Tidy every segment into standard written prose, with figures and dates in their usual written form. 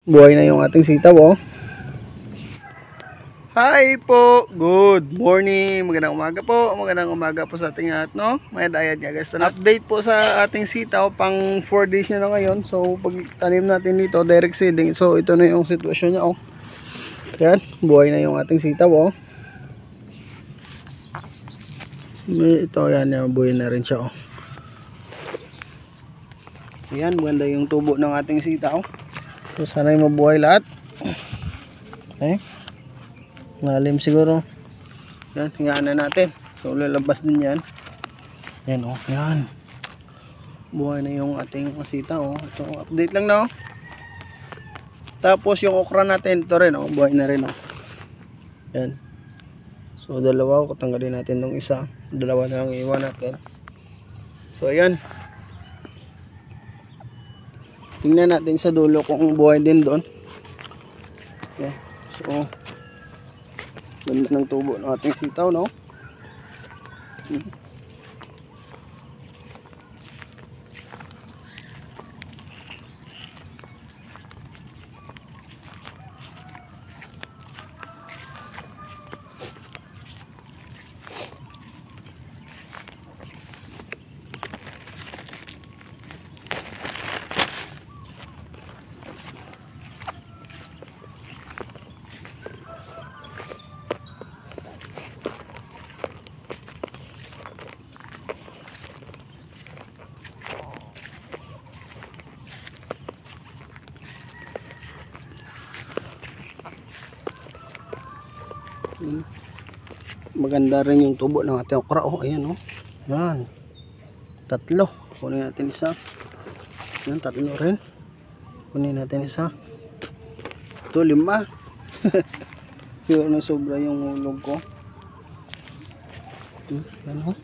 Buhay na yung ating sitaw, oh. Hi po, good morning, magandang umaga po sa ating lahat, no? May diet nga guys, update po sa ating sitaw, pang 4 days na ngayon. So pag tanim natin dito, direct seeding. So ito na yung sitwasyon niya, oh. Yan, buhay na yung ating sitaw, oh. Ito, yan, buhay na rin siya, oh. Yan, maganda yung tubo ng ating sitaw. So sana'y mabuhay lahat. Okay, lalim siguro. Yan, hingaan na natin. So lalabas din yan. Yan, oh, yan. Buhay na yung ating sitaw, oh. Ito, update lang, no. Tapos yung okra natin, ito rin, oh, buhay na rin, oh. Yan. So dalawa, tanggalin natin tong isa. Dalawa na lang iwan natin. So ayan. Tingnan natin sa dulo kung buhay din doon. Okay. So ganda ng tubo ng ating sitaw, no? Maganda rin yung tubo ng ating okra, oh. Ayan, oh. Yan. Tatlo. Kunin natin isa. Yan, tatlo rin. Kunin natin isa. Ito, 5. Pero na sobra yung hulog ko. Yan, oh.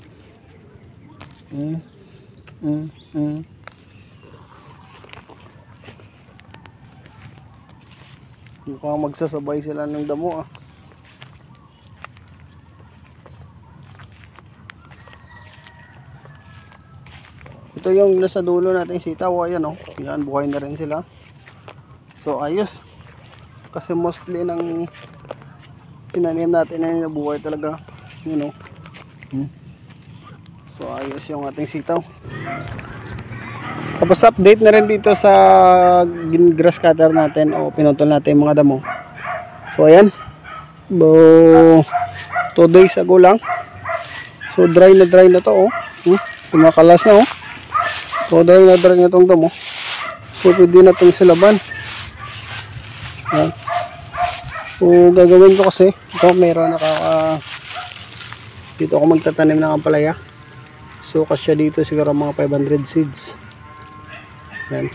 Mukhang magsasabay sila ng damo, ah. Ito yung nasa dulo natin sitaw, ayan, oh. Yan, buhay na rin sila. So ayos. Kasi mostly ng tinanim natin ay nabuhay talaga. Yun, oh. So ayos yung ating sitaw. Tapos update na rin dito sa grass cutter natin, o pinutol natin yung mga damo. So ayan. 2 days ago lang. So dry na to, oh. Kumakalas na, oh. So dahil na-dry na itong damo, so pwede na itong silaban. Yan. So gagawin ko kasi, ito meron dito ako magtatanim ng ampalaya. So kasya dito siguro mga 500 seeds. Yan.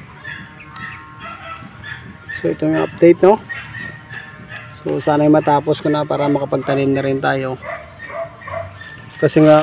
So ito yung update, no. So sana'y matapos ko na para makapagtanim na rin tayo. Kasi nga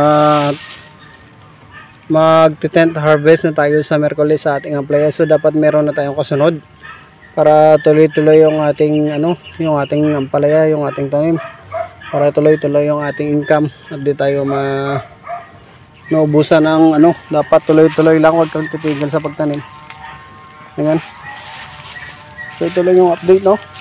mag-tent harvest na tayo sa Merkulis sa ating ampalaya. So dapat meron na tayong kasunod para tuloy-tuloy yung ating yung ating ampalaya, yung ating tanim, para tuloy-tuloy yung ating income at di tayo naubusan ng dapat tuloy-tuloy lang, huwag kang titigil sa pagtanim. Ayan. So ito lang yung update, no.